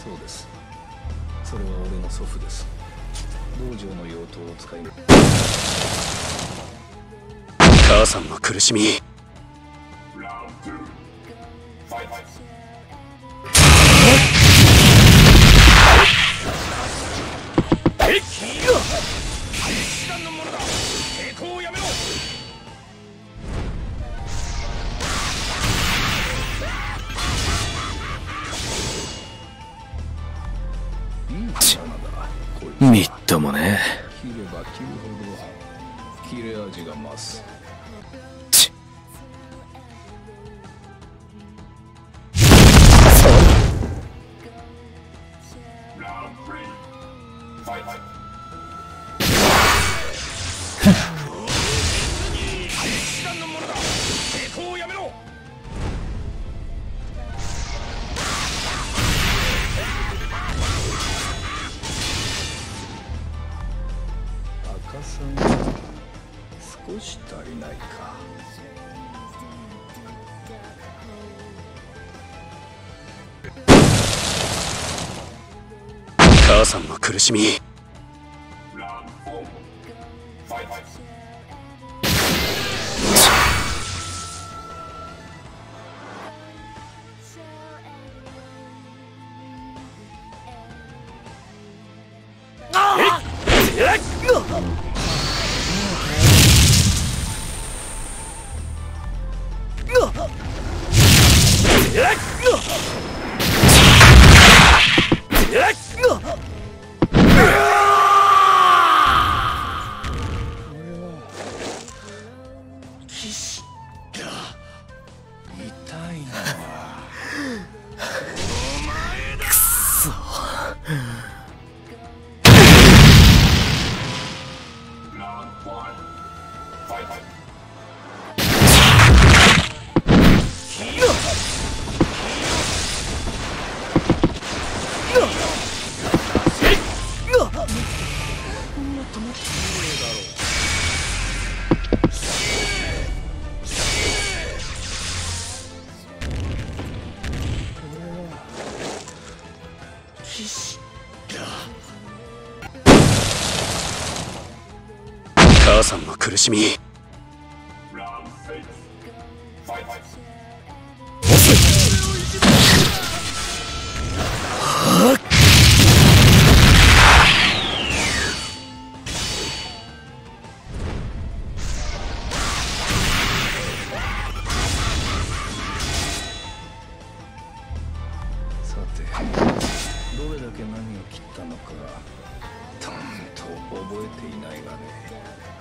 そうです。それは俺の祖父です。道場の用途を使い、 母さんの苦しみ。みっともね。 切れば切るほど切れ味が増す。赤さが少し足りないか。 母さんの苦しみ。母さんの苦しみ。 さて、どれだけ何を切ったのかとんと覚えていないがね。